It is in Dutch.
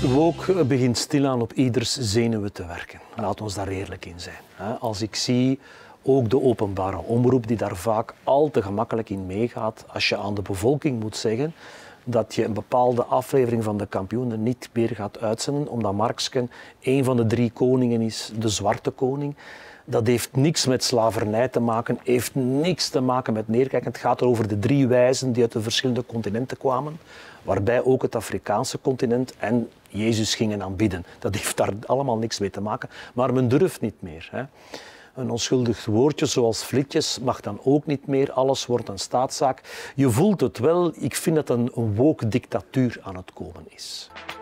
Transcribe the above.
Woke begint stilaan op ieders zenuwen te werken. Laat ons daar eerlijk in zijn. Als ik zie ook de openbare omroep die daar vaak al te gemakkelijk in meegaat, als je aan de bevolking moet zeggen dat je een bepaalde aflevering van de Kampioenen niet meer gaat uitzenden, omdat Marksken een van de 3 koningen is, de zwarte koning. Dat heeft niks met slavernij te maken, heeft niks te maken met neerkijken. Het gaat over de 3 wijzen die uit de verschillende continenten kwamen, waarbij ook het Afrikaanse continent en Jezus gingen aanbidden. Dat heeft daar allemaal niks mee te maken, maar men durft niet meer. Hè. Een onschuldig woordje zoals flietjes mag dan ook niet meer. Alles wordt een staatszaak. Je voelt het wel. Ik vind dat een woke dictatuur aan het komen is.